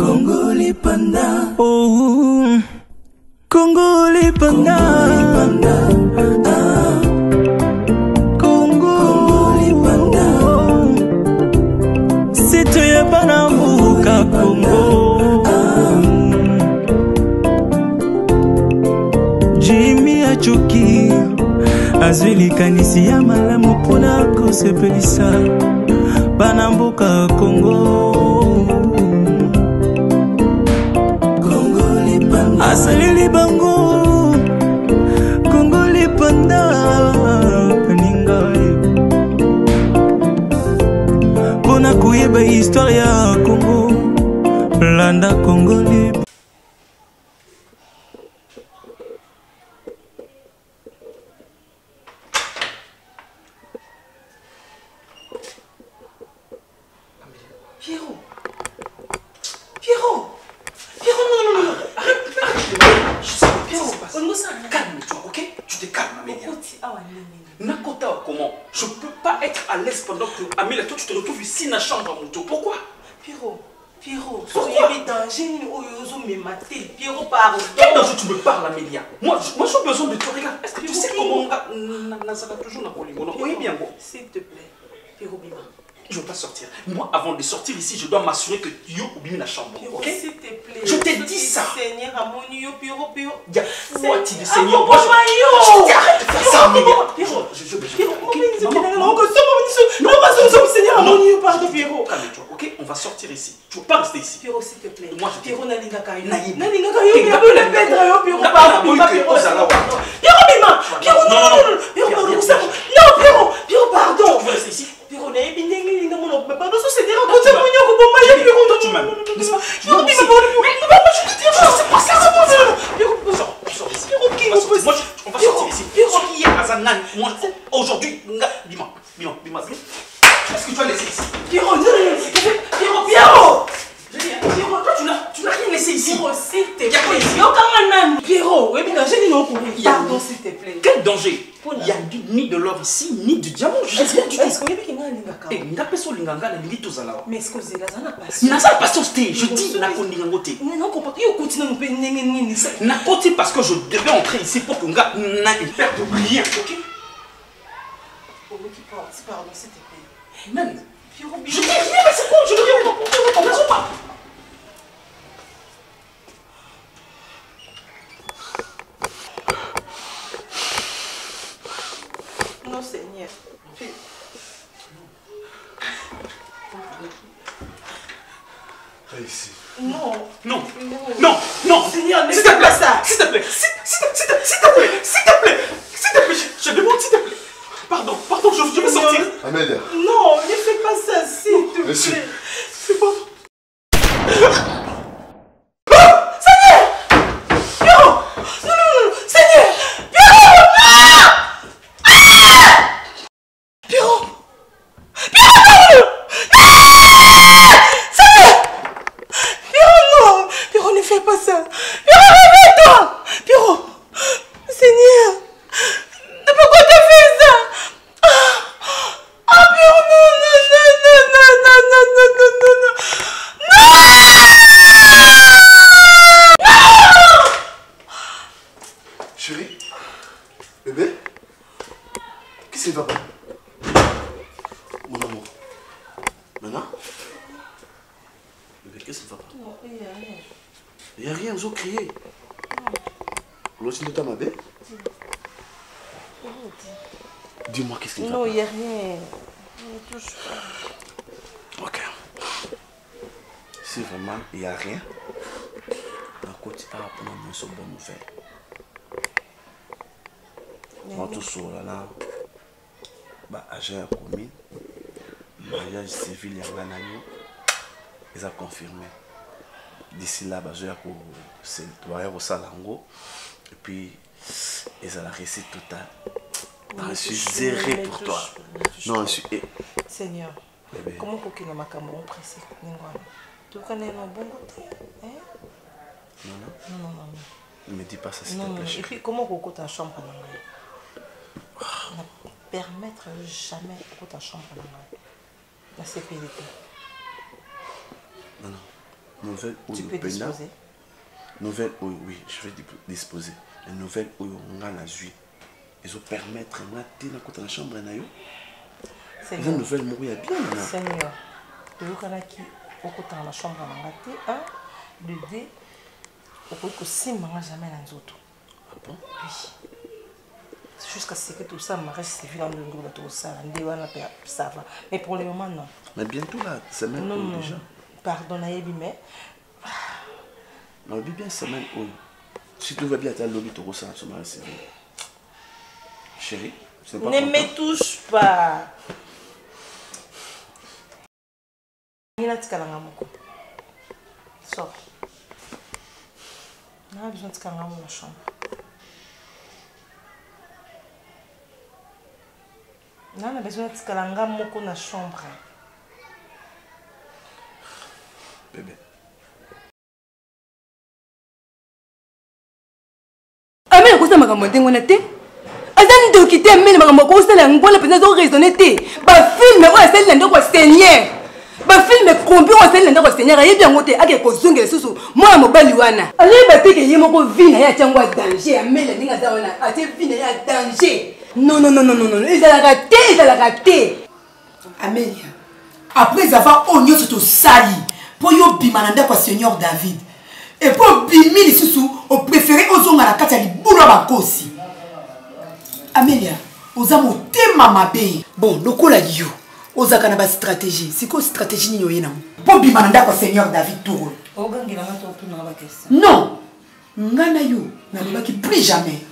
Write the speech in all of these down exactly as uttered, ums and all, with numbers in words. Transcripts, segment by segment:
Congolais panda. Oh, Congolais panda. Ah. Congo. Congolais panda. C'est toi Banambuka Congo. Ah. Jimmy Achoki. Azuli kanisi ya malamu pona kosepelisa Banambuka Congo. Congolais panda. Asalili bango Congolais panda. Peninga pona kuyeba histoire ya Congo. Landa Congolais. Pierrot, Pierrot, Pierrot, non, non, non, non, arrête, je sais pas, Pierrot, calme-toi, ok? Tu te calmes, Amélia. Nakota, comment? Je peux pas être à l'aise pendant que, Amélia, toi tu te retrouves ici dans la chambre à moto. Pourquoi? Pierrot, Pierrot, pourquoi? Pierrot, pardon. Quel danger tu me parles, Amélia? Moi, moi j'ai besoin de toi, regarde. Est-ce que tu sais comment on va. Nazara toujours dans le oui, bien bon. S'il te plaît, Pierrot Bima. Je ne veux pas sortir. Moi, avant de sortir ici, je dois m'assurer que tu oublies la chambre. Ok? S'il te plaît. Je t'ai dit ça. Seigneur, Amonio, Pierrot, Pierrot. Il y a foi, tu dis Seigneur. Moi, je dis arrête de faire ça, Amélia. Pierrot, je veux bien. Seigneur, Amonio, pardon, Pierrot. Calme-toi, ok? On va sortir ici. Tu ne veux pas rester ici. Pierrot, s'il te plaît. Moi, je Pierrot, Nalinga Kayo. Naïb. Nalinga Kayo, Pierrot, le pètre, Pierrot, pardon, Pierrot. Pierrot, Bima. Pierrot, non, non, non. Pierrot, pardon, non, Pierrot, Pierrot, pardon. Tu veux rester ici? Pierrot, n'est pas né, non, non, mais pardon, c'est dire à côté de mon yoko, bon, maïa, Pierrot, toi, tu m'aimes, n'est-ce pas? Pierrot, Bima, pardon, Pierrot, je te dis, c'est pas ça, c'est pas ça. Pierrot, sors, sors ici. Pierrot, qui On va sortir. Moi, je- on va sortir ici. Pierrot, qui est Azanan? Moi, aujourd'hui, Bima, Bima, Bima, est-ce que tu as laissé ici? Pierrot, non, Pierrot, Pierrot. Pierrot, toi, tu n'as tu n'as rien laissé ici. Pierrot, s'il te plaît. Il y a quoi ici? Pierrot, oui, mais j'ai dit non pour vous. Pardon, s'il te plaît. Quel danger? Il y a ni de l'or ici, ni du diamant. Je sais rien du tout. Est-ce que vous avez dit Eh, n'a pas so linganga na lingi tozala. mais est-ce que vous avez la patience? Na sa patience te, je dis na ko lingango te. Non, non, comprends. Il continue à nous payer nini nini. Na côté parce que je devais entrer ici pour que nga na une perte de rien, OK? Oh, qui parle, pardon, s'il te plaît. Man, Pierrot, je dis rien, mais c'est quoi? Je ne rien pas. On pas. non, Seigneur. Ici. Non. Non, non, non. Seigneur, ne S'il te fais plaît, pas ça. s'il te plaît, s'il s'il te s'il te- s'il te plaît, s'il te plaît, s'il te plaît, je je demande s'il te plaît. Pardon, pardon, je je veux Seigneur. sortir. Amélia. Non, ne fais pas ça, s'il te Monsieur. plaît. C'est pas. Pierrot, ne fais pas ça. Pierrot, réveille-toi. Pierrot, Seigneur, pourquoi tu fais ça? Ah, ah, Pierrot, non, non, non, non, non, non, non, non, non, non, non. Chérie. Bébé. Qu'est-ce qui va pas? Mon amour. Nana. Bébé, qu'est-ce qui va pas? Non, il n'y a rien. Il n'y a rien, vous avez crié. L'autre de ta mabé? Dis-moi qu'est-ce qui va Non, pas? il n'y a rien. Ne touche pas. Ok. Si vraiment il n'y a rien, d'un côté, ah, pour moi, c'est une bonne nouvelle. Moi, tout ça, là, bah, agent commis, mariage civil, il y a un agneau, ils ont confirmé. D'ici là, bah, je vais c'est le salango, et puis, ils ont la réussite totale. Je suis zéré pour toi. Non, je suis. Seigneur, Bébé. comment tu as makambo pressé? Tu connais un bon côté? Hein? Non, non. Non, non, non. Ne me dis pas ça, s'il Non, te non. plaît, Et chérie. puis, comment tu as ta chambre? Ne permettre jamais que ta chambre dans la sécurité. Non, non. Nouvelle où Tu peux disposer. Nouvelle où oui, je vais disposer. La nouvelle où on a la vie. Ils vont permettre de la chambre. C'est une nouvelle mourir bien. Seigneur, tu veux que dans la chambre un, le deux, au point que si maman jamais dans autres. Ah bon? Oui. Jusqu'à ce que tout ça me reste vu dans le groupe de tout ça, ça va. Mais pour le moment, non. Mais bientôt là, semaine non, où non. déjà? Pardon, Naïbi, mais. Non, bien semaine où. Si tout va bien, tu as le lobby, tu ressens ce mari civil. Chérie, c'est pas. Ne me touche pas. Sors. On a besoin de calmer dans la chambre. On a besoin de calmer dans la chambre. Bébé. Ah mais quoi ça m'a commenté on était? Azan de quitter mais m'a commenté ça là on va la peine de raisonner té. Ba film ou celle là ndoko seigneur. Ba film combien on celle là ndoko seigneur et bien ngoté ake ko zongela susu moi mobali wana. Ali ba te ke yemo ko vie na ya tangwa danger mais la ninga za wana ate vie na ya danger. Non non non non non non, ils a raté, ils a raté. Amélia. Après avoir oignon sur tout sali pour yo bimananda kwa Seigneur David. Et pour bimi les sous au préféré aux onga la kata li boulot bakosi. Amélia, aux amo te mama be. Bon, lokola yo, aux akana ba stratégie. C'est quoi stratégie ni yoyena? Pour bimananda kwa Seigneur David tout. Ogangela mato tout na ba question. Non. Ngana yo, na lobaki plus jamais.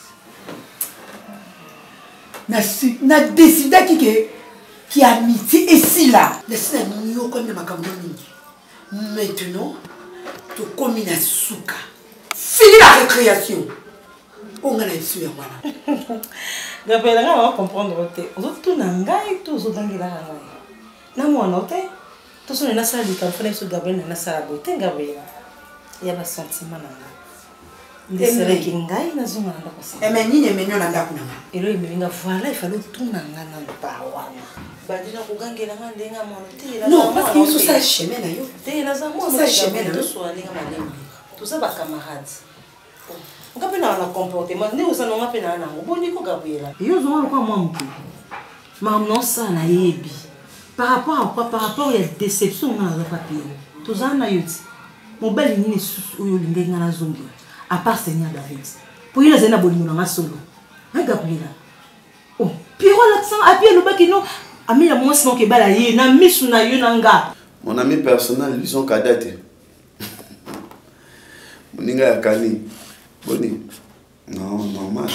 Na na décida qui que qui amitié et si là. Laisse-la nous comme ma campagne. Maintenant, tu commis la souka. Fini la récréation. On a la issue à moi. Gabriel, on va comprendre. Aux autres, tout n'a pas et tous aux autres, on a na moi noté. Tout ce qu'on a ça, il faut que Gabriel n'a ça la beauté, Gabriel. Il y a un sentiment là. C'est vrai qu'il y a un sentiment là. Et maintenant, il y a un sentiment là. Et là, il y a un voilà, il fallait tout n'a pas bah déjà pour gagner la main d'enga mon non parce que tout ça chemin là yo t'es là ça moi ça chemin là tout soit les gars tout ça ba camarades on peut pas na comportement ne usa non ngape na na boni ko Gabriela yo zo ngalo kwa mwa mam non ça na yebi par rapport à quoi par rapport à déception na za papier tout ça na yuti mon bel ni susu oyo lingenga na zongo à part Seigneur David pour il a na boni na solo hein Gabriela oh puis voilà ça à pied le bac non ami la moi sinon que balaye na misu na yo nanga mon ami personnel ils sont cadets moninga ya kani boni non normal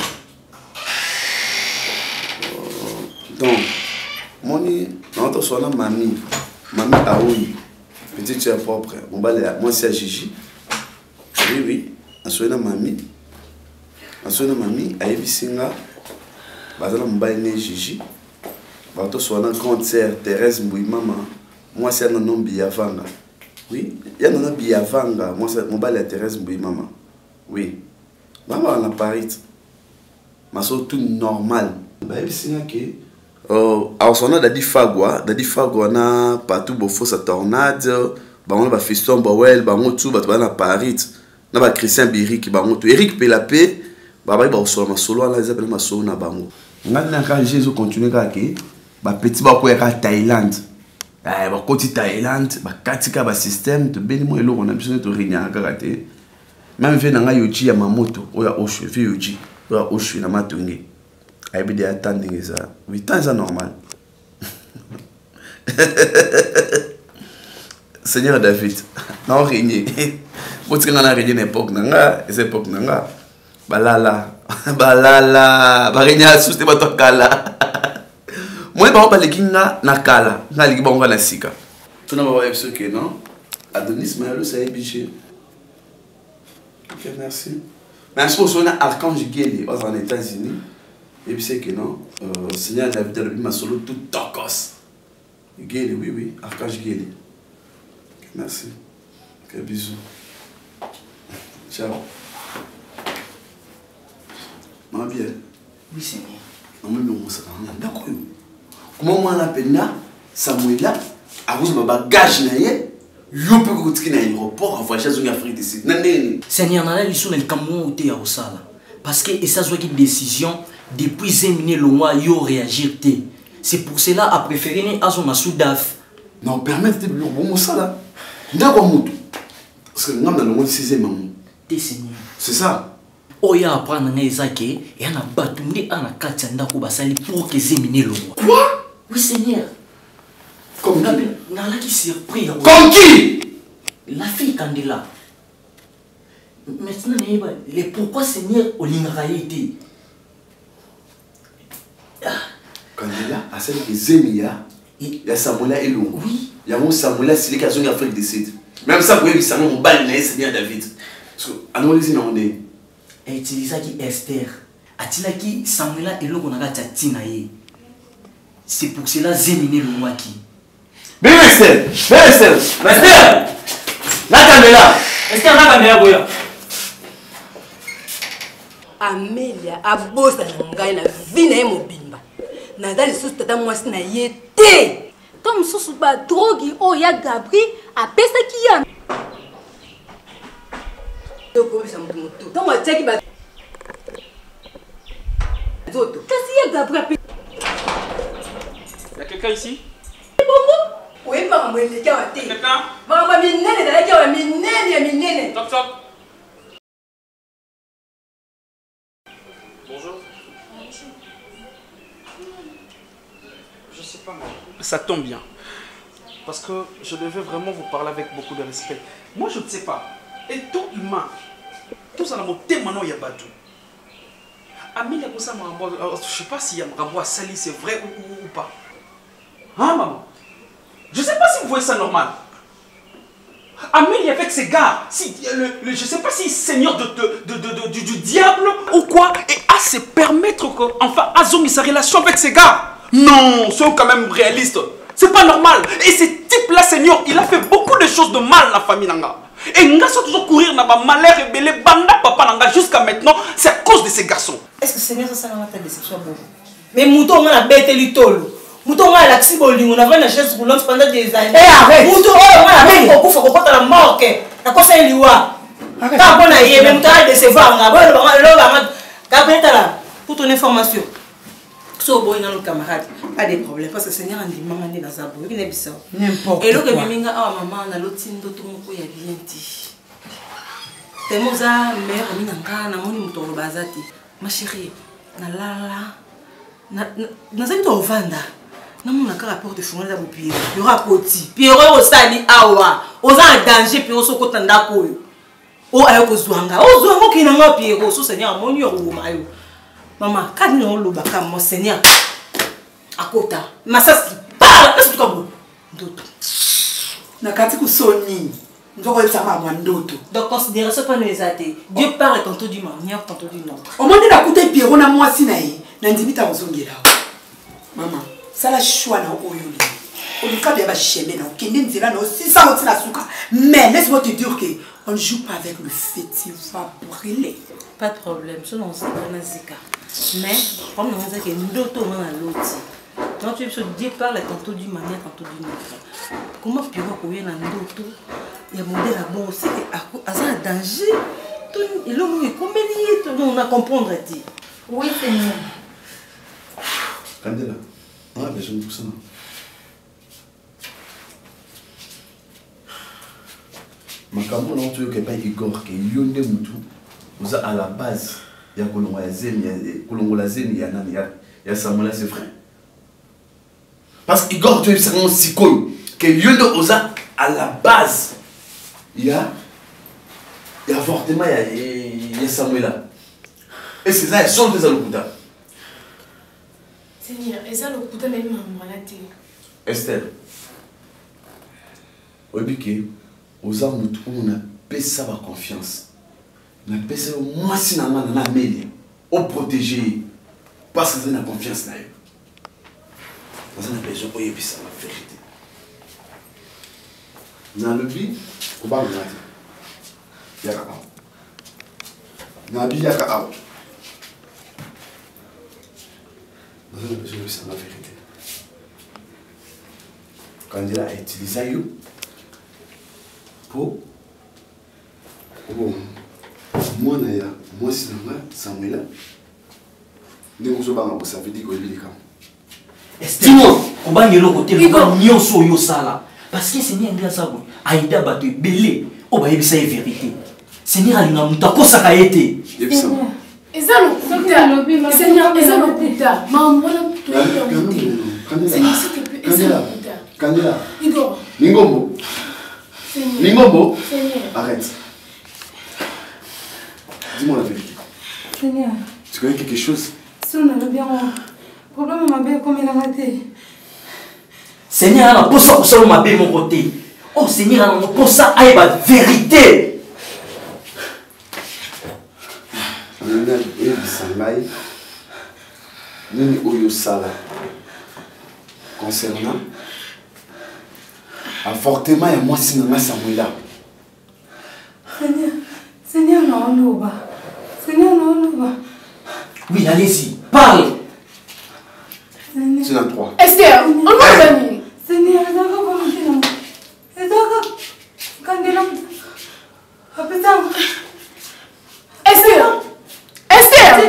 donc moni notre sona mami mami aoui petit tu es propre mon balé moi c'est Gigi oui oui asona mami asona mami ayebi singa bazala mobali ne Gigi bato soit un grande sœur Thérèse Mbouy maman moi c'est un nom Biavanga oui il y a un nom Biavanga moi c'est mon bal Thérèse Mbouy maman oui maman on a Paris ma so tout normal bah il c'est que oh alors son nom d'adi fagwa d'adi fagwa na partout beau fausse tornade bah on va fiston bah ouais bah on tout bah tu vas na Paris na ba Christian Birik bah on tout Eric Pelapé bah bah bah solo ma solo là ils appellent ma solo na bango ngana quand Jésus continue kaki ba petit ba ko ya Thaïlande eh ba koti Thaïlande ba katika ba système de beni mo eloko na biso to rinya karaté même fait na nga yoji ya mamoto oya oshu fi yoji oya oshu na matongi ay bi de attendre ça huit ans c'est normal Seigneur David na régner boti nga na régner époque na nga cette époque na nga balala balala ba régner sous te ba to kala moi je vais aller na kala na ligi bonga na sika tu n'as pas vu ce que non Adonis mais le c'est biché ok merci merci pour son archange Guélé aux États-Unis et puis c'est que non euh, Seigneur David le ma solo tout tokos Guélé oui oui archange Guélé ok merci ok bisous ciao ma bien oui c'est bien on me le montre d'accord comment moi la peine Samuela a vous ma bagage na ye yo pe ko tikina aéroport en voyage en Afrique du Sud. Nandeni. Seigneur, nana liso na likambo te ya osala. Parce que esa zwa ki décision depuis zéminer le mois yo réagir te. C'est pour cela a préféré ni azo na soudaf. Non, permettez de bon ça là. Ndako mutu. Parce que ngam na le sixième an. Te Seigneur. C'est ça. Oya apprendre nga ezake et ana batumbi ana katia ndako basali pour que zéminer le mois. Quoi? Oui Seigneur. Comme N'a qui? n'a qui surpris. Comme qui? La fille Candela. Maintenant, les pourquoi Seigneur Olingara été. Candela, à celle qui Zemia, il y a Samuela et Lou. Oui. Il y a mon Samuela, c'est les cas en Afrique du Sud. Même ça, vous voyez, ça nous balle, Seigneur David. Parce que, à nous, les inondés. Et utilisa qui Esther. Atila qui Samuela et Lou, on a tina. C'est pour cela Zemine le mois qui. Bien Esther, bien Esther, Esther, la Candela, Esther la Candela boya. Amélia a bossé dans ngai na vie na mobimba. Naza lisusu tata mwasi na ye te. Comme susu ba drogue o ya Gabri a pesa ki ya. Doko bisa mutu mutu. Tant moi teki ba. Zoto. Kasi ya Gabri a pesa. Il y a quelqu'un ici? Oui, maman, moi les gars, t'es. Quelqu'un? Maman, mi nene, d'aller gars, mi nene, mi nene. Top top. Bonjour. Je sais pas moi. Ça tombe bien. Parce que je devais vraiment vous parler avec beaucoup de respect. Moi je ne sais pas. Et tout humain. Tout ça dans mon thème maintenant il y a Badou. Amélie a ça je ne sais pas si il y a un à Sali, c'est vrai ou, ou, ou pas. Hein maman? Je ne sais pas si vous voyez ça normal. Amélie avec ses gars, si, le, le, je ne sais pas si seigneur de, de, de, de, de, du, du diable ou quoi, et à se permettre que, enfin, Azong sa relation avec ses gars. Non, soyons quand même réalistes. C'est pas normal. Et ce type-là, seigneur, il a fait beaucoup de choses de mal à la famille Nanga. Et Nga sont toujours courir dans ma malheur et belé banda papa Nanga jusqu'à maintenant, c'est à cause de ces garçons. Est-ce que seigneur ça ça ta déception bon? Mais mouton on a bête litolo. Mouton on a l'axi bolingo, on a une chaise roulante pendant des années. Eh arrête. Mouton on a même beaucoup faut qu'on la mort que. La cosa est liwa. Quand on a y même temps de décevoir nga bon le maman Gabriel là pour ton information. So boy na nos camarades, pas de problème parce que seigneur andi maman ndi na zabo, il est bizarre. N'importe. Et le que miminga ah maman na lotindo to moko ya bien dit. Temoza mère minanga na moni mutoro bazati. Ma chérie, na lala. Na na zali to vanda. Na mona ka rapport de fond la bopier. Il y aura poti. Pierrot osali awa. Oza en danger Pierrot sokota ndako yo. O ayo ko zwanga. O zwanga ki na nga Pierrot so seigneur moni yo mayo. Maman, quand nous le baka mon seigneur. Akota. Masas qui parle, est-ce que tu comprends? Ndoto. Na kati ku soni. Ndoko yetsama mwa ndoto. Donc considération pas nous athées. Dieu parle tantôt d'une manière, tantôt d'une autre. Au moment de la coûte Pierrot na mwasi na ye, na ndimita ozongela. Maman, ça la choix na oyoli. Olika bien ba chemé na okende nzela na osisa otina suka. Mais laisse-moi te dire que on ne joue pas avec le feu, tu vas brûler. Pas de problème, selon ça on a zika. Mais comme nous disons que ndoto on a l'autre. Donc tu peux Dieu parle tantôt d'une manière, tantôt d'une autre. Comment Pierrot ko yena ndoto? Il y a modèle à bon aussi à un danger. Tout il est comme il est, on a comprendre dit. Oui, Seigneur. Candela, on a besoin de tout ça. Makambo na tu que pas Igor que yonde mutu vous à la base ya kolongo ya zemi ya kolongo la zemi ya nani ya ya Samuel c'est vrai. Parce que Igor tu es un sikoyo que yonde oza à la base ya ya avortement ya ya Samuel. Et c'est ça ils sont des alokuta. Seigneur, et ça le coup de même malade. Esther. Obike oza mutu on a pesa ba confiance. Na pesa moi si na mana na Amélie au protéger parce que na confiance na yo. Parce que na besoin pour yebisa la vérité. Na lebi ko ba ngati. Ya ka. Na bi ya ka out. Parce que na besoin yebisa la vérité. Quand il a utilisé yo Po bon moi naya moi sinanga Samuela ndenge so banga bosa vidi ko bilika Dis-moi, on va y aller au côté de Nyonso Yosala. Parce que c'est bien ça. Aïda va te belé. On va y aller, c'est la vérité. Seigneur, il n'a pas de ça. Et ça, le putain. Seigneur, et ça, le putain. Maman, voilà, tout le monde. Seigneur, s'il te plaît, et ça, le putain. Candela. Igor. Lingombo. Lingombo. Arrête. Dis-moi la vérité. Seigneur. Tu connais quelque chose? Si on a bien problème m'a bien comme il a raté. Seigneur, on a pour ça pour ça m'a bien mon côté. Oh Seigneur, on a pour ça aïe la vérité. Nana et Bisangai. Nani Oyo Sala. Concernant avortement et moi Sinanga Samuela. Seigneur, Seigneur non l'oba. Seigneur non l'oba. Oui, allez-y, parle. C'est dans trois. Esther, on va venir. Seigneur, c'est encore pas maintenant. C'est encore quand il a ah putain. Esther. Esther.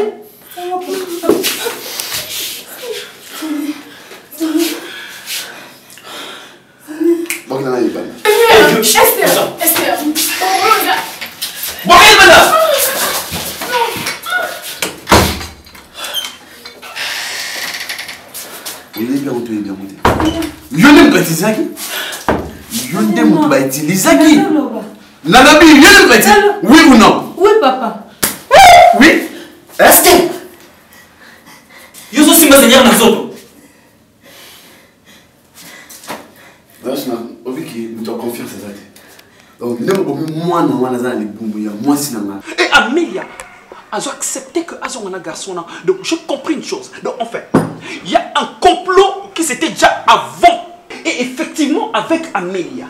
Bon, il en a eu pas. Esther. Esther. Bon, elle va là. Il est bien où tu es bien monté. Yonem Batizaki. Yonem Batizaki. Nanabi, Yonem Batizaki. Oui ou non? Oui, papa. Oui. Est-ce que Yoso Simba Seigneur Nazoto? Là, je n'ai que nous avons confiance à ça. Donc, moi, moi, moi, c'est Et Amélia a accepté que Azon est un garçon. Donc, j'ai compris une chose. Donc, en fait, il y a un complot qui s'était déjà avant. Et effectivement, avec Amélia.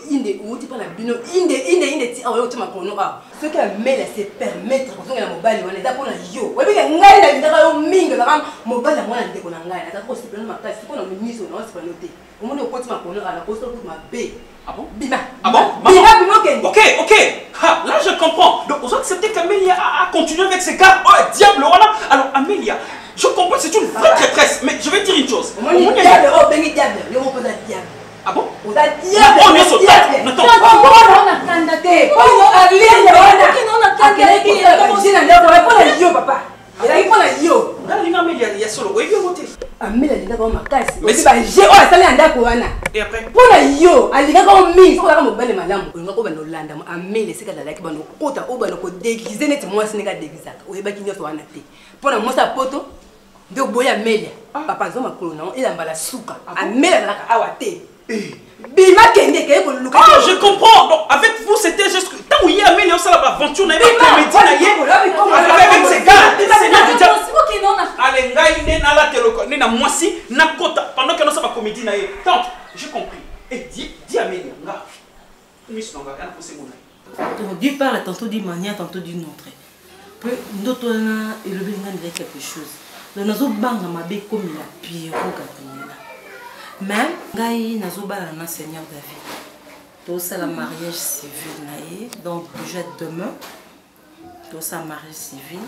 Ce qu'Amélia se permettre, parce que la mobile, on est là pour la yo. Oui, mais il y a des gens qui ont la mobile, on a des gens qui ont la mobile, on a des gens qui ont la mobile, on a des gens qui ont la mobile, on a des gens qui ont la mobile. Ah bon? Bima. Ah bon? Bima, Bima, ok, ok. Ha, là, je comprends. Donc, vous acceptez qu'Amélia a, a continué avec ses gars. Oh, diable, voilà. Alors, Amélia, je comprends, c'est une vraie traîtresse. Mais je vais dire une chose. Moi, je suis diable, oh, ben, diable. Je ne peux pas diable. Ah bon? On a diable. On est sur table. Attends, on a candidaté. On a candidaté. On a candidaté. On a yo, papa. Il a eu quoi la yo? Amélia, il y a solo. Oui, bien voté. Amélia, il a pas ma casse. Mais c'est pas j'ai oh, ça l'est en d'accord. Et après? Pour la yo, elle a pas mis. Pour la mobile madame, on va pas Hollande. Amélia, c'est qu'elle a qui va nous kota, on va nous déguiser net moi ce n'est pas déguisé. On est pas qui nous soit naté. Pour la moi sa poto. De boya Amélia. Papa zo makolo non, il a mbala suka. Amélia la awate. Bima kende ke ko luka. Ah, je comprends. Donc avec vous c'était juste tant où il y a Amélia ça la aventure na avec comédie na yé. Avec ses gars, Seigneur de Dieu. Allez, ngai ne na la teloko, ne na mwasi na kota pendant que nous sommes comédie na yé. Donc, j'ai compris. Et dis dis Amélia, nga. Ni songa kana poser mon œil. D'une part, tantôt d'une manière, tantôt d'une autre. Peu d'autres na élevé ngandre quelque chose. Le nazo banga mabe comme la pire au gatinela. Même ngai nazo bala na Seigneur David. Tout ça la mariage civil naé donc déjà demain. Tout ça mariage civil.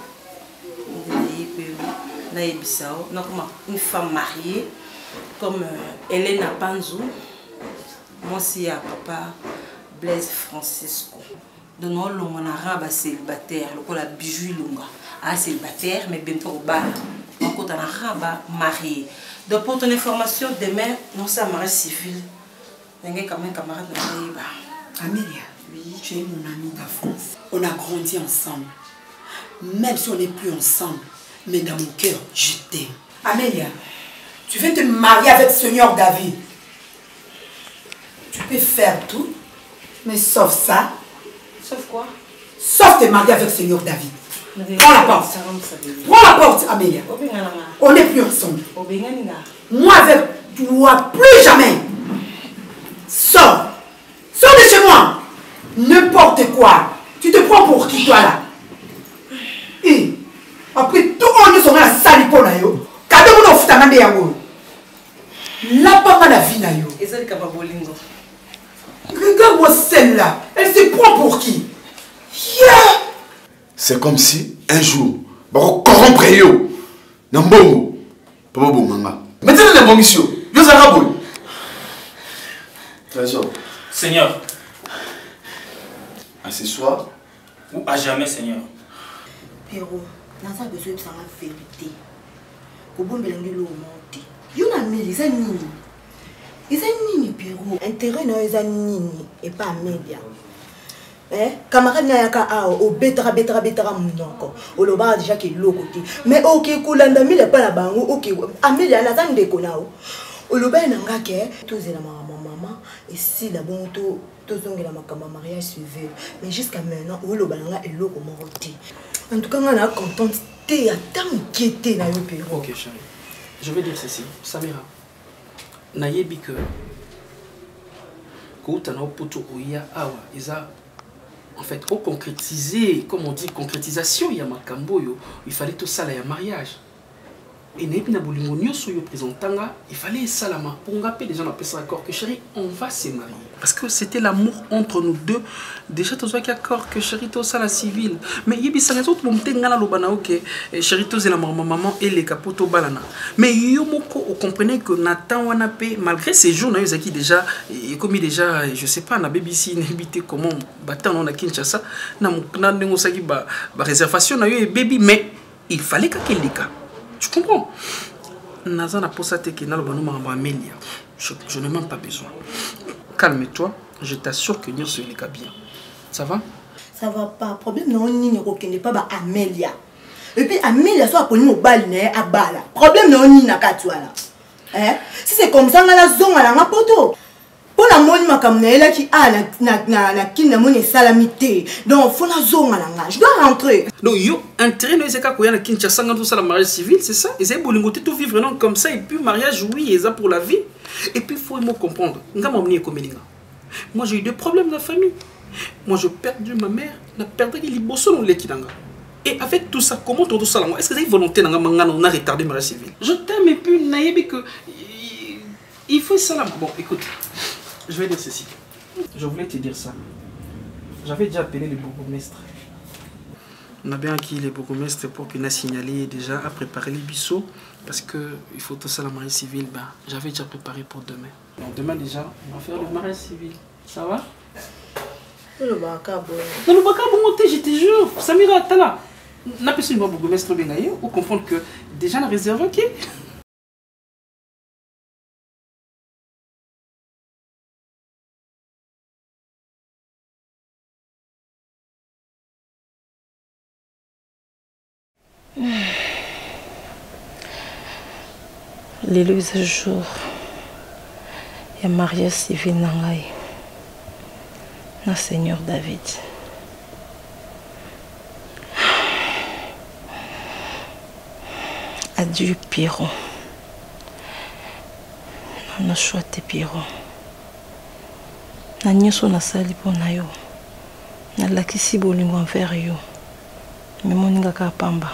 Une femme mariée comme euh, Elena Panzou, moi aussi à papa Blaise Francisco. De nous on a raba célibataire, le la bijou longa, ah célibataire mais bientôt au bar. Donc on a raba marié. Donc pour ton information demain nous sommes mariés civil. Il y a quand même camarade de Amélia, oui, tu es mon amie d'enfance. On a grandi ensemble. Même si on n'est plus ensemble, mais dans mon cœur, je t'aime. Amélia, tu veux te marier avec Seigneur David. Tu peux faire tout, mais sauf ça. Sauf quoi? Sauf te marier avec Seigneur David. Prends la porte. Prends la porte, Amélia. On n'est plus ensemble. Moi avec toi, plus jamais. Sors. Sors de chez moi. N'importe quoi. Tu te prends pour qui, toi, là? Et après tout on est sur la salle pour la yo. Quand on a fait un ya wo. La pas la vie na yo. Et ça le kababolingo. Regarde-moi celle-là. Elle se prend pour qui? Yeah. C'est comme si, un jour, je vais corrompre yo. Nambongo. Papa Bonganga. Maintenant, les bons ici. Yo, ça va bon. Trésor. Seigneur. À ce soir. Ou à jamais, Seigneur. Pero, naza besoin de sa vérité. Kobo mbelenge lo monte. Yo na meli za nini? Eza nini Pero? Intérêt na eza nini et pas média. Eh, camarade na yaka ao o betara betara betara munoko. O lo ba déjà ki lo côté. Mais OK kulanda mile pa na bango OK. Amelia na za ndeko nao. O lo ba na ngake to zela mama maman et si la bon to to zongela makamba mariage civil. Mais jusqu'à maintenant o lo ba nga elo ko moroti. En tout cas, on est contente. Tu es inquiétée, na yo Pero. Ok, chérie. Je vais dire ceci. Samira. Nayebi que. Quand on a poto oya awa, isa. En fait, au concrétiser, comme on dit, concrétisation, il y a makambo yo. Il fallait tout ça là, il y a mariage. Et nayebi na bolingo nyoso yo présentanga, il fallait ça là, pour ngaper les gens appellent ça accord que chérie, on va se marier. Parce que c'était l'amour entre nous deux. Déjà, tu as accord que chérie, tout ça la civile. Mais il y a des autres qui ont dit que chérie, tout ça la maman et les capotes balana. Mais yo moko, on comprenait que Nathan Wanapé, malgré ces jours, nous avons déjà, comme déjà, je sais pas, na B B C, n'habité comment, battant on a Kinshasa, na na n'engosaki ba réservation na yo et baby, mais il fallait qu'il y ait cas. Tu comprends? Naza na posate que na lo bano ma Amélia. Je, je n'ai même pas besoin. Calme-toi, je t'assure que nous sommes les cas bien. Ça va? Ça va pas. Problème non ni ne n'est pas ba Amélia. Et puis Amélia soit pour nous bal né à bala. Problème non ni na katwa là. Hein? Si c'est comme ça on a la zone à la poto. Pour la moni makamna là qui a na na na na qui na moni salamité. Donc faut la zone à la je dois rentrer. Donc yo intérêt nous c'est quoi na Kinshasa tout ça la mariage civil, c'est ça? Ils aient bolingoté tout vivre non comme ça et puis mariage oui, et ça pour la vie. Et puis il faut me comprendre. Moi j'ai eu des problèmes dans la famille. Moi j'ai perdu ma mère, j'ai perdu les bossons dans l'équidanga. Et avec tout ça, comment tout ça est-ce que c'est une volonté on a retardé le mariage civil? Je t'aime et puis naïbi que il faut ça là. Bon écoute, je vais dire ceci. Je voulais te dire ça. J'avais déjà appelé le bourgmestre. On a bien acquis les bourgmestres pour qu'il a signalé déjà à préparer les bisous. Parce qu'il faut tout ça la mariage civil. Ben, j'avais déjà préparé pour demain. Donc demain déjà, on va faire le mariage civil. Ça va? Le baka bon. Non, le baka bon, je te jure. Samira, t'as là. On a pu se voir bourgmestre Bengaye ou comprendre que déjà la réserve, ok? Les deux jours, il y a mariage civil nangai, na Seigneur David. Adieu Pierrot. Na choix te Pierrot. Na nyoso na sali pona yo. Na lakisi bolingo envers yo. Mais moninga ka pamba.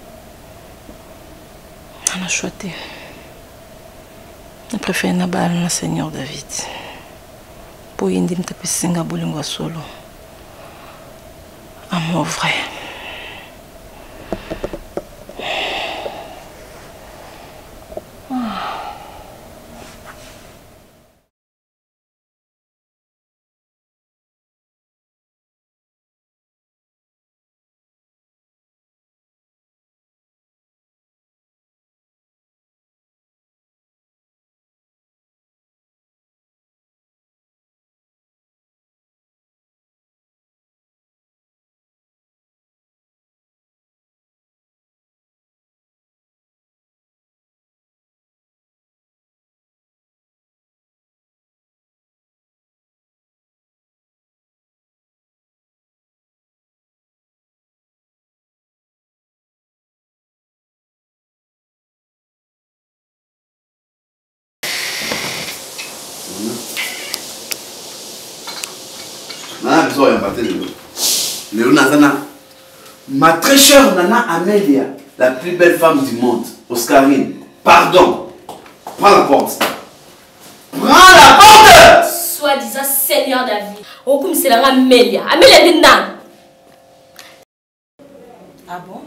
Na choix te. Je préfère na bal na Seigneur David. Pour indi mtapesinga bolingo solo. Amour vrai. Ma très chère Nana Amélia, la plus belle femme du monde, Oscarine, pardon, prends la porte. Prends la porte! Soi-disant Seigneur David. On comme c'est la Amélia. Amélia est nan. Ah bon?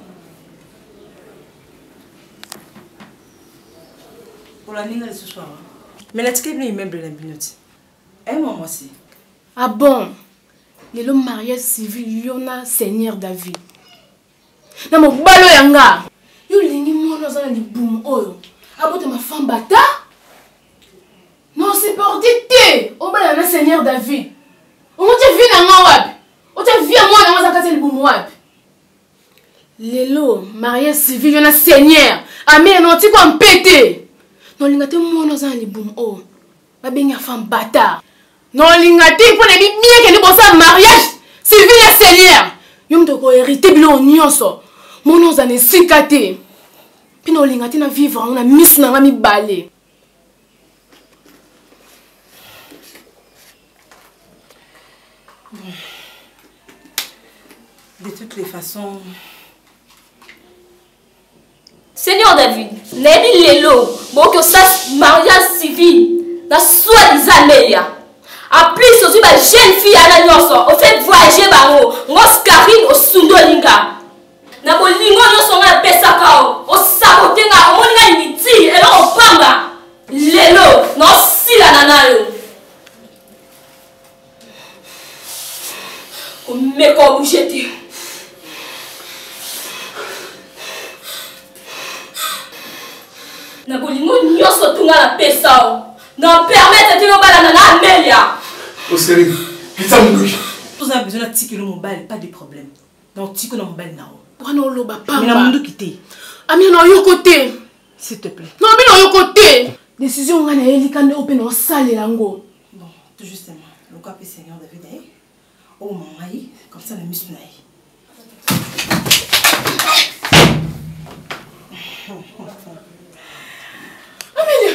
Pour la ligne de ce soir. Mais la tique est venue même de la minute. Et moi aussi. Ah bon? Le mariage civil, Yona Seigneur David. Na mo balo yanga. Yo lingi mo no zana di boom oyo. Abote ma femme bata. Non c'est pour dicter. O bala na Seigneur David. O mo te vi na nga wapi. O te vi mo na nga zakate boom wapi. Lelo mariage civil Yona Seigneur. Ame non ti ko mpete. Non linga te mo no zana di boom o. Ba benga femme bata. Non lingati pour les bien que nous pensons mariage civil et Seigneur. Yom to ko hérité bilo nyonso. Mon nom zane sikate. Puis non lingati na vivre on a miss na mi balé. De toutes les façons. Seigneur David, Nebi Lelo, bon que ça mariage civil, na soi-disant Amélia. En plus, aussi, ma jeune fille à la nyonso, au fait voyager baro, ngos Karine au Sundo Linga. Na bo lingo nyonso nga pesa kao, o sabote nga, o moninga niti, et là on pamba. Lelo, no sila nanayo. O meko bougeti. Na bo lingo nyonso tunga la pesa. Non permettre de nous balader na Amélia. Oh sérieux, putain mon gars. Vous avez besoin de tirer le mobile, pas de problème. Donc tirer le mobile now. Pourquoi non loba pas? Mais la monde quitter. Ami non yo côté. S'il te plaît. Non mais non yo côté. Décision ngana eli kande open o sale lango. Bon, tout justement. Le quoi peut Seigneur David eh? Oh maman, comme ça la mise naï. Amélia.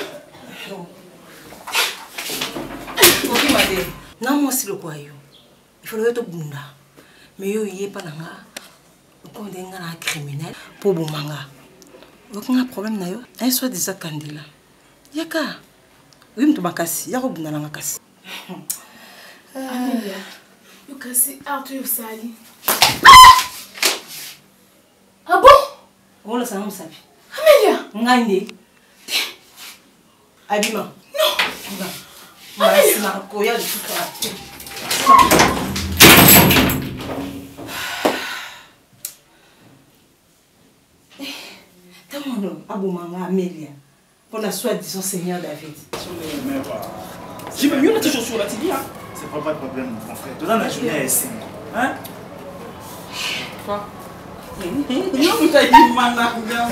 Ok madame. Non moi c'est le quoi yo. Il faut le mettre au bunda. Mais yo y est pas nanga. Quand on est un criminel pour bon manga. Aucun problème na yo. Un soit des candidats. Yaka. Oui me makasi. Yako bunda nanga kasi. Amélia. Yo kasi Arthur Sali. Ah bon? On le sait on sabi. Amélia. Ngande. Abima. Non. Amélia. Ma koya de tout ça. Aboumanga Amélia pour la soi-disant Seigneur David. J'ai même eu la toujours sur la télé. C'est pas de problème, mon frère. Tout dans la journée, elle est cinq. Hein? Quoi? Non, tu as dit mana,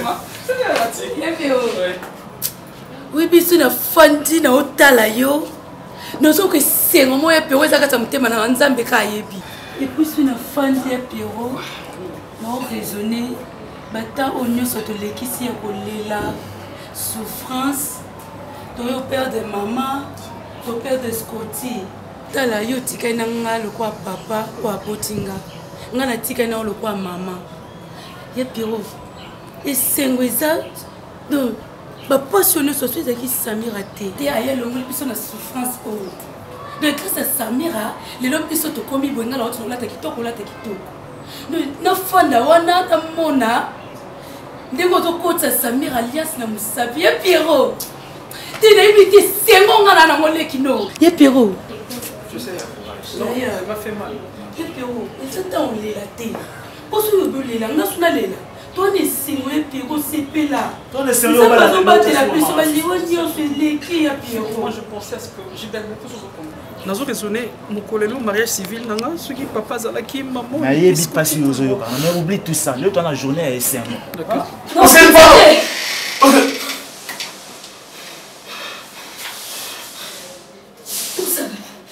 oui, biso na fandi na otala yo. Nozo que c'est moment ya Pierrot ezaka ta mutema na nzambe ka yebi. Et puis biso na fandi ya Pierrot. Na raisonner bata onyo soto lekisi ya kolela souffrance. Ton père de maman, ton père de Scotty. Tala yo tika na nga le kwa papa kwa potinga. Nga na tika na le kwa maman. Ya Pierrot. Et sengweza donc ba passionné sur ce qui Samira té té aïe le monde puis na souffrance oh de grâce à Samira les hommes qui sont commis bonga la autre la ta kitoko la ta kitoko no na fonda wana ta mona ndeko to kota Samira alias na musabi ya Pierrot té na ibiti sengo ngana na ngole kino ya Pierrot je sais non elle m'a fait mal ya Pierrot et ça ta on les la té parce que le les la na suna lela. Toi, tu es sérieux, Pierrot, c'est pas là. Toi, tu es sérieux, pas là. Tu es sérieux, moi, je pensais à ce que j'ai bien beaucoup de choses. Nous avons raisonné, mon collègue, le mariage civil, ce qui papa Zalaki, maman. Mais il n'y a pas si nous avons. On oublie tout ça. Nous, dans la journée, elle est sérieuse. D'accord. Non, c'est pas. Ok. Tout ça.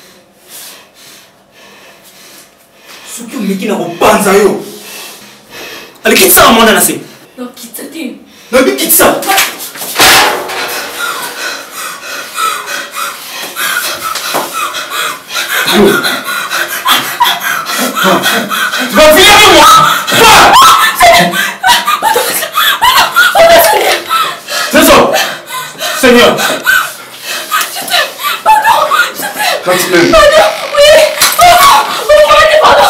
Ce qui me dit dans le banzayo. Allez, quitte ça, mon anassé. Non, quitte ça, Tim. Non, mais quitte ça. Tu vas venir avec moi. C'est ça. Seigneur. Je t'aime. Pardon, je t'aime. Quand tu m'aimes. Oui. Pardon.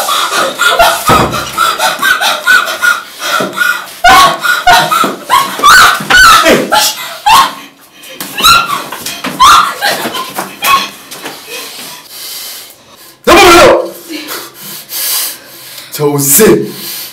Tu as osé.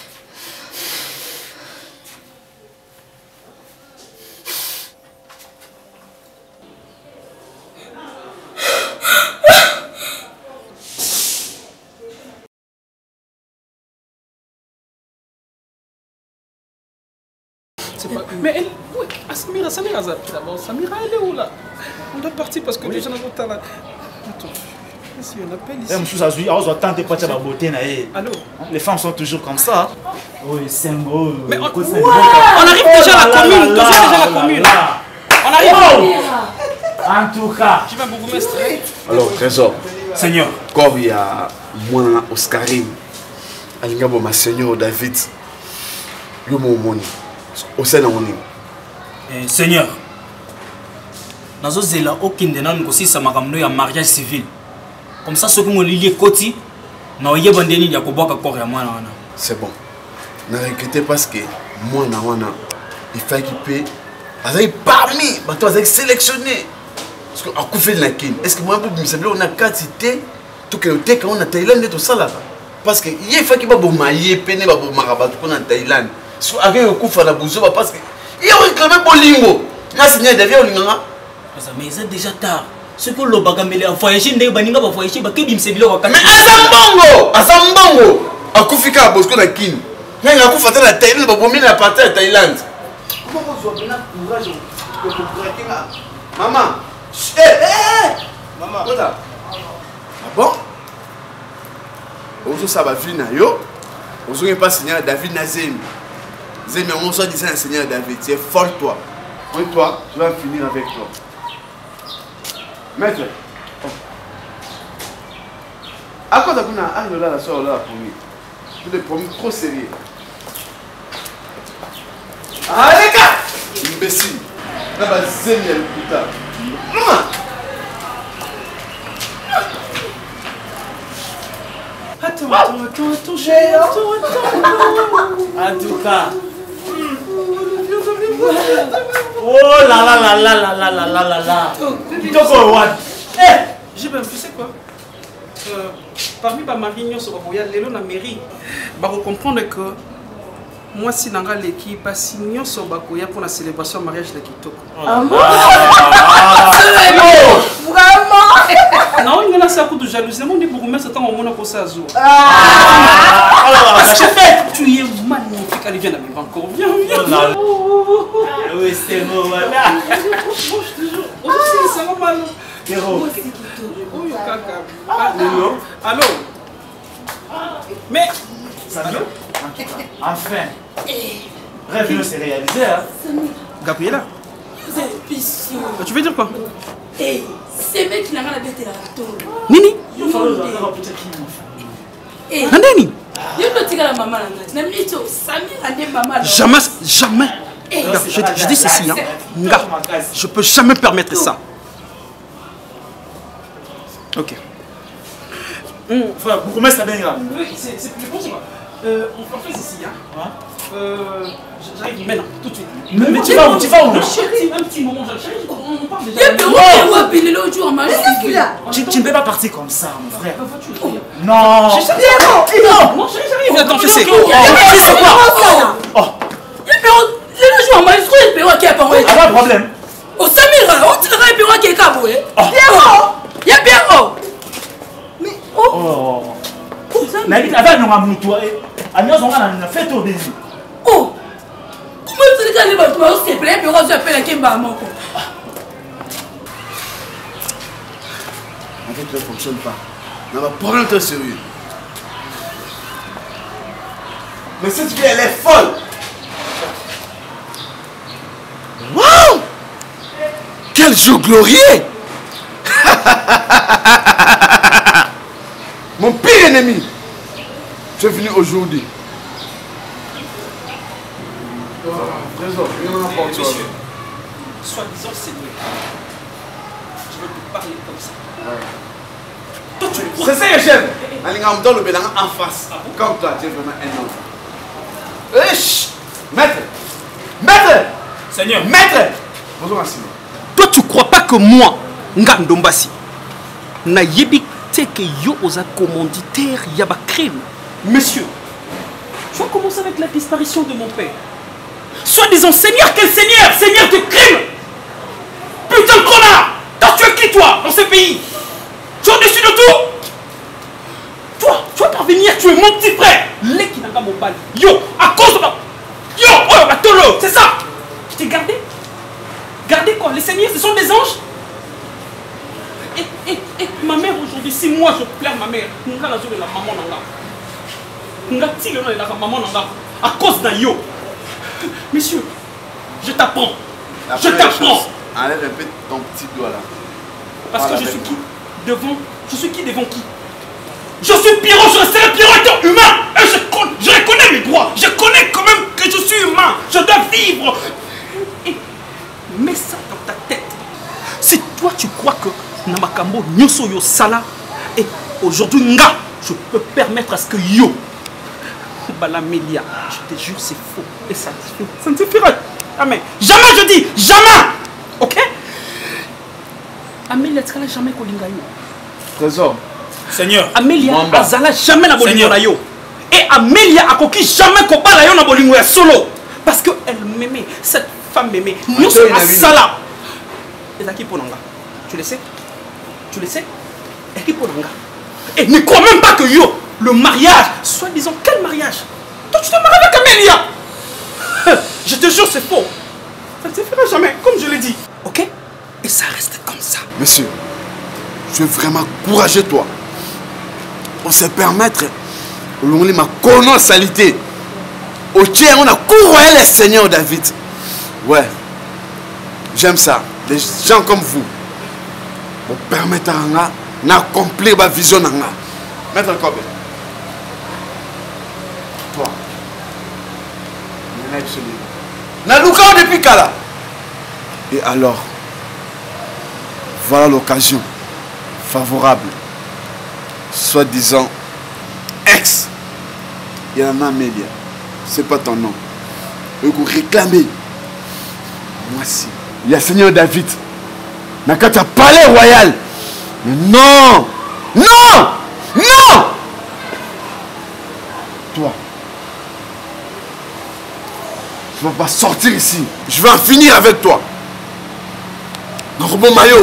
Pas... Mais elle... Oui, Samira, Samira, d'abord, Samira, elle est où là? On doit partir parce que oui. Les gens n'ont pas là. Attends, si on appelle ici. Allô? Les femmes sont toujours comme ça. Oui, c'est beau. Mais on... Wow. On arrive déjà à la commune. Déjà à la commune. On arrive. Oh. En tout cas. Tu vas beaucoup m'estrer. Alors, Trésor. Seigneur. Comme il y a moi, Oscarine, Alingabo, ma Seigneur David, yo mon moni. Au sein de mon Seigneur, nous avons aucun de nous aussi ça m'a ramené un mariage civil. Comme ça, ceux qui ont lié côté, nous avons bandé ni yakobo kakor ya moi na. C'est bon. Ne regrettez parce que moi na wana, il faut qu'il paye. Avec parmi, bah toi avec sélectionné. Parce que à coup fait la kin. Est-ce que moi pour me sembler on a quantité tout que le thé quand on a Thaïlande tout ça là. Parce que il faut qu'il va bon mailler peine va bon marabat qu'on en Thaïlande. So avec un coup la bouzo parce que il a réclamé bolingo. Na signé derrière olinganga. Mais c'est déjà tard. Ce que le bagamele a voyagé ndé baninga ba voyager ba kebi msebilo wakati. Mais azambongo, azambongo. Akufika à Bosco na kin. Yanga akufata na Thaïlande ba bomina na partir à Thaïlande. Comment vous avez bien courage de craquer là? Maman. Eh eh. Maman. Quoi? Ah bon? Ozo ça va venir yo. Ozo n'est pas signé David Nazem. Zemi, on soit disant Seigneur David, tu es fort toi. Oui, toi, tu vas finir avec toi. Maître. Oh. À quoi t'as vu là, là, la soeur, là, pour lui? Tu es promis trop sérieux. Allez, gars! Imbécile. Là, bah, Zemi, elle est plus tard. Maman! Attends, attends, attends, attends, chérie, attends, attends. En tout cas. Oh là là là là là là là là là là. J'ai bien, tu sais quoi? Euh, parmi les mariniers sur la Lélo na mairie, bah comprendre que moi si nanga l'équipe pas signé sur Bakoya pour la célébration mariage de Kitoko. Ah bon? Vraiment? Non, il y a un coup de jalousie. On dit beaucoup mais c'est tant au monde pour ça azou. Alors, fait, tu es magnifique. Allez viens là, encore viens viens. Oui, c'est bon voilà. Je te jure. C'est ça mal. Héros. Oh caca. Allô? Allô? Mais Salut. Enfin. Rêve s'est réalisé hein. Gabriela. Vous êtes pissou. Tu veux dire quoi? Eh, c'est mec qui n'a rien à bêter la ratour. Nini? Eh, Nandeni? Jamais, jamais. Je, je dis ceci, hein. Nga, je peux jamais permettre ça. Ok. Frère, vous commencez ça bien grave. Oui, c'est plus bon, c'est quoi? Euh, on fait ceci, hein. Euh, j'arrive maintenant, tout de suite. Mais, mais tu vas où? Tu vas où? Chérie, un petit moment, chérie, on parle déjà. Tu, tu ne peux pas partir comme ça, mon frère. Non. Non. Non, chérie, j'arrive. Attends, je sais. Tu sais quoi? Oh. Pas de problème. Au Samira, on dirait que tu es caboué. Il y a bien. Mais oh. Mais avec nous, on toi. Amis, on a fait au début. Oh. Comment tu dis que tu vas se plaindre pour que tu appelles Kimba Moko? En fait, ça ne fonctionne pas. On va prendre un sérieux. Mais cette fille, elle est folle. Waouh! Quel jour glorieux! Mon pire ennemi, tu es venu aujourd'hui. Oh, trésor, il y en a pas. Monsieur, soi-disant Seigneur, je veux te parler comme ça. Ouais. Toi, tu es C'est ça que j'aime. Alingamdo le bénin en face. Comme toi, tu es vraiment un homme. Esh! Maître! Maître! Seigneur! Maître! Bonjour, Massimo. Toi, tu crois pas que moi, Ngandombasi, na yebi te que yo osa commanditaire yaba crime. Monsieur, tu as commencé avec la disparition de mon père. Soi-disant Seigneur, quel Seigneur? Seigneur de crime! Putain de connard! Toi, tu es qui, toi, dans ce pays? Tu es au-dessus de tout? Toi, tu vas parvenir, tu es mon petit frère. Leki nanga mobali. Yo, à cause de ma... Yo, oh, ma tolo, c'est ça. Je t'ai gardé. Gardé quoi? Les seigneurs, ce sont des anges. Et, et, et ma mère aujourd'hui, si moi je plaire ma mère, nga la joue de la maman nanga. Nga ti le nom de la maman nanga. À cause d'un yo. Monsieur, je t'apprends. Je t'apprends. Enlève un peu ton petit doigt là. Parce que je suis qui devant... Je suis qui devant qui? Je suis Pierrot, je resterai Pierrot étant humain. Et je, je reconnais mes droits. Je connais quand même que je suis humain. Je dois vivre. Et mets ça dans ta tête. Si toi tu crois que Namakambo Nyoso Yo Sala, et aujourd'hui nga, je peux permettre à ce que Yo Balamélia, je te jure c'est faux. Et ça, ça ne suffira jamais. Jamais je dis, jamais. Ok? Amélia, tu n'as jamais kolinga yo. Trésor. Seigneur. Amélia, azala jamais na bolingo na yo. Et Amélia a coquille jamais kobala yo na bolingo ya solo. Parce qu'elle m'aimait, cette femme m'aimait. Nous sommes à Sala. Et là qui ponanga. Tu le sais? Tu le sais? Et qui ponanga. Et ne crois même pas que yo, le mariage, soi-disant quel mariage? Toi tu te maries avec Amélia. Je te jure c'est faux. Ça ne se fera jamais, comme je l'ai dit. Ok? Et ça reste comme ça. Monsieur, je veux vraiment encourager toi. On se permettre, on ma connaissalité. Au tien, on a couru le Seigneur David. Ouais, j'aime ça. Les gens comme vous, vous permettre d'accomplir ma vision. Maître Kobe, toi, Naluka depuis Kala. Et alors, voilà l'occasion favorable, soi-disant ex. Il y en a Amélia, c'est pas ton nom. Et vous réclamez. Moi si. Il y a Seigneur David. N'a qu'à ta palais royal. Mais non! Non! Non! Toi. Je ne vais pas sortir ici. Je vais en finir avec toi. Norbo Mayo.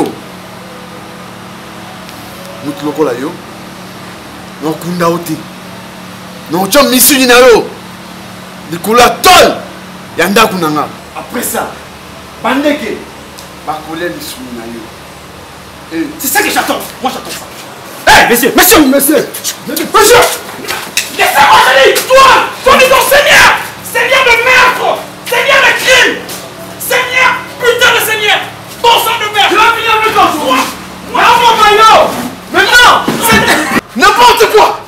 Nous loko la yo. Non kunda oti. Non chom misu ni na yo. Dikula tol. Yanda kunanga. Après ça, bandeke. Bakole misu ni na yo. C'est ça que j'attends. Moi j'attends ça. Hé, hey, messieurs, messieurs, messieurs. Monsieur. Laissez-moi aller. Toi, toi dis donc Seigneur. Seigneur de meurtre. Seigneur de crime. Seigneur, putain de Seigneur. Bon sang de merde. Tu vas finir avec toi. Moi. Moi, mon maillot. Mais non, c'est n'importe quoi.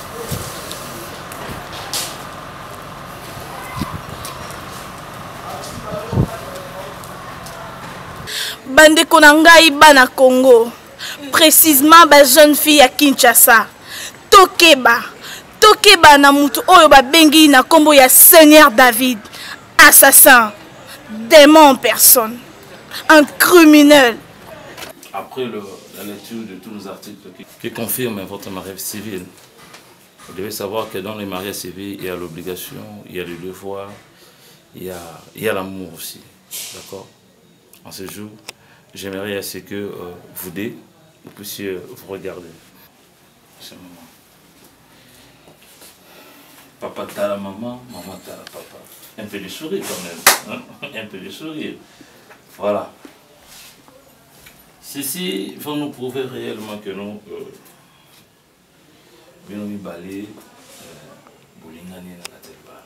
Bandeko na ngai bana Congo, précisément ba jeune fille à Kinshasa. Tokeba, tokeba na mutu oyo ba bengi na kombo ya Seigneur David, assassin, démon en personne, un criminel. Après le, la lecture de tous les articles qui, qui confirment votre mariage civil, vous devez savoir que dans les mariages civils, il y a l'obligation, il y a le devoir, il y a, il y a l'amour aussi. D'accord? En ce jour, j'aimerais à ce que euh, vous deux, vous puissiez vous regarder. C'est maman. Papa t'as la maman, maman t'as la papa. Un peu de sourire quand même. Hein? Un peu de sourire. Voilà. Ceci va nous prouver réellement que nous, euh, nous sommes balés, Bolingani et Nakatelba.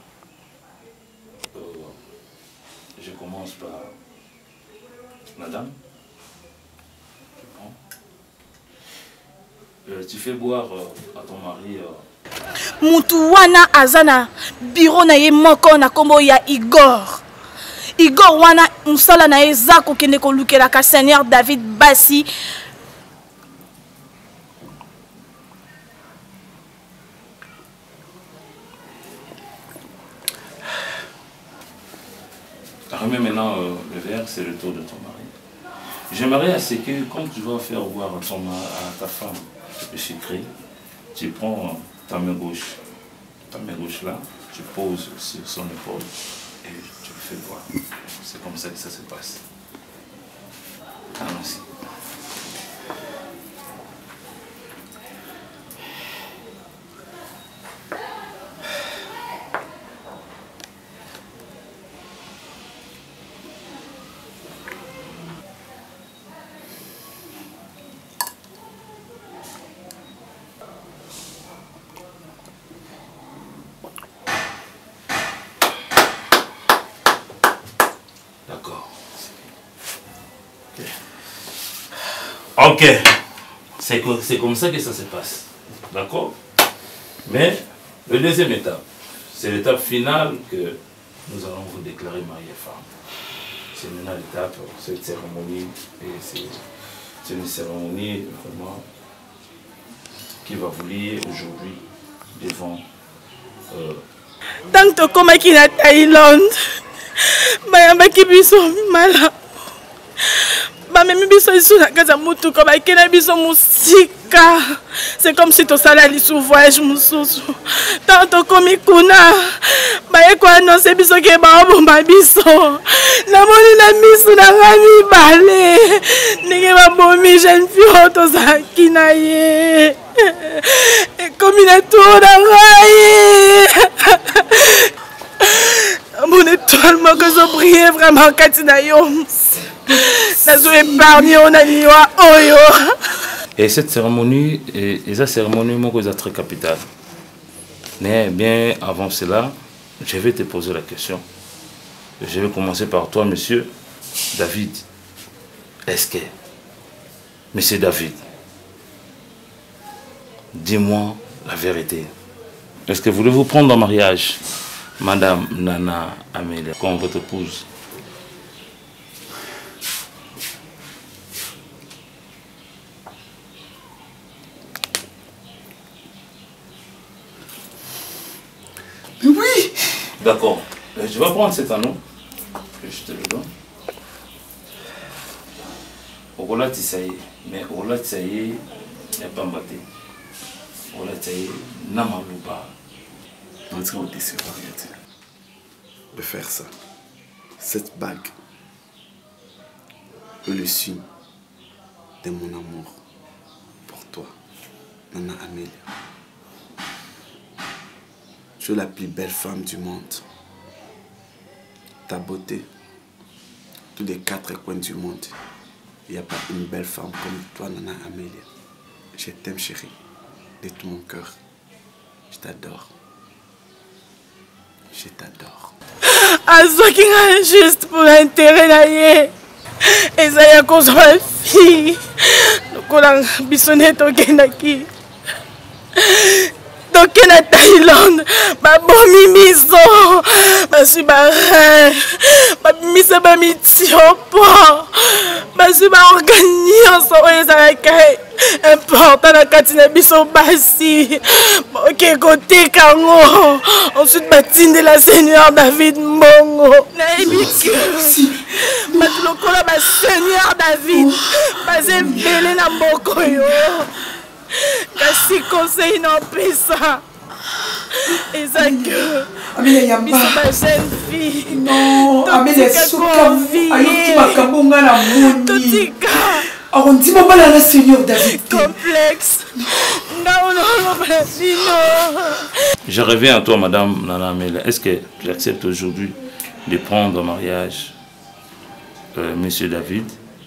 Je commence par Madame. Tu prends. Euh, tu fais boire euh, à ton mari. Euh... Mutuwana azana bureau na ye moko na kombo ya Igor. Igor wana musala na eza ko kende ko lukela ka Seigneur David Bassi. remets maintenant euh, le verre, c'est le tour de ton mari. J'aimerais à ce que quand tu vas faire voir à, ton, à ta femme le secret, tu prends ta main gauche, ta main gauche là, tu poses sur son épaule et tu le fais voir. C'est comme ça que ça se passe. Allons-y. Ok, c'est comme ça que ça se passe, d'accord? Mais la deuxième étape, c'est l'étape finale que nous allons vous déclarer mari et femme. C'est maintenant l'étape, cette cérémonie, et c'est une cérémonie vraiment qui va vous lier aujourd'hui devant... Euh... Tant que comme qui na Thaïlande, bayambaki biso mala. C'est comme si tu salais aller sur voyage mususu. Tant comme kuna, baye ko annoncer biso ke ba bomba biso. Na moni na misu na ngami balé. Ninge ba bomi jeune fille to zaki na ye. Comme il a tout na ngai. Mon étoile m'a que je brille vraiment katina yoms. Et cette cérémonie est une cérémonie très capitale. Mais bien avant cela, je vais te poser la question. Je vais commencer par toi, monsieur David. Est-ce que, monsieur David, dis-moi la vérité. Est-ce que voulez-vous prendre en mariage Madame Nana Amélia comme votre épouse? Oui. D'accord. Je vais prendre cet anneau. Que je te le donne. Ogola Tisaye. Mais Ogola Tisaye n'est pas mbatté. Ogola Tisaye n'a pas loupa. On dirait au décès de faire ça. Cette bague est le signe de mon amour pour toi, Nana Amélia. Tu es la plus belle femme du monde. Ta beauté, tous les quatre coins du monde, il n'y a pas une belle femme comme toi, Nana Amélia. Je t'aime, chérie, de tout mon cœur. Je t'adore. Je t'adore. Azo qui est juste pour l'intérêt d'ailleurs. Et ça y a cause de ma fille. Donc on a bisonné ton kenaki. Donc en Thaïlande, ma bonne miso, ma suis barrée, ma miso ma mitiopo, ma suis ma organisée en les accueils. Important la katine biso basi. Ok côté kango. Ensuite batine de la Seigneur David Mbongo. Naibiki. Matlokola ba Seigneur David. Basé belé na mboko yo. Kasi conseil non pesa. Et ça que Amélie Yamba. Biso ba jeune fille. Non, Amélie souka. Ayoki makabonga na moni. Totika. On dit maman la Seigneur David. Complexe. Non, non, non, non. Je reviens à toi, Madame Nana Amélia. Est-ce que tu acceptes aujourd'hui de prendre en mariage euh, Monsieur David?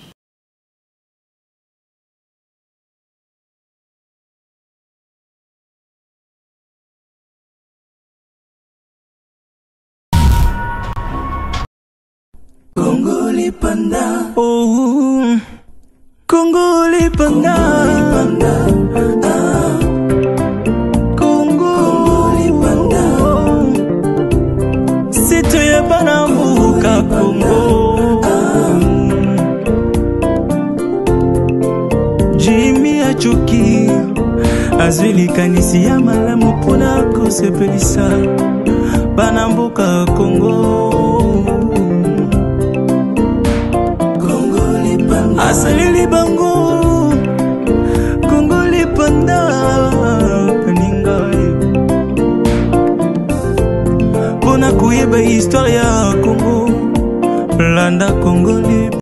Congo les pandas. Oh, Congo les pandas. Ah. Congo, Congo les pandas. C'est toi Banambuka Congo. Ah. Jimmy Achuki azwili kanisi ya malamu mpona kosepelisa Banambuka Congo. asaleli bango Congo lipanda peninga mpona koyeba histoire ya Congo landa Congo